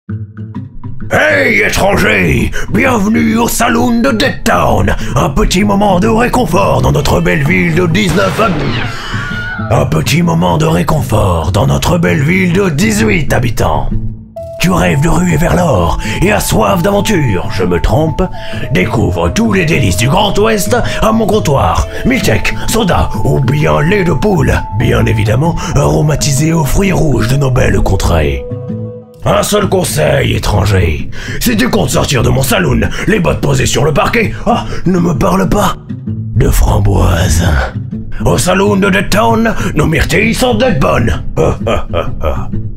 Hey étrangers, bienvenue au saloon de Dead Town. Un petit moment de réconfort dans notre belle ville de 19 habitants. Un petit moment de réconfort dans notre belle ville de 18 habitants. Tu rêves de ruer vers l'or et as soif d'aventure, je me trompe? Découvre tous les délices du Grand Ouest à mon comptoir. Milkshake, soda ou bien lait de poule, bien évidemment aromatisé aux fruits rouges de nos belles contrées. Un seul conseil, étranger. Si tu comptes sortir de mon saloon, les bottes posées sur le parquet, ne me parle pas de framboise. Au saloon de Dead Town, nos myrtilles sont dead bonnes.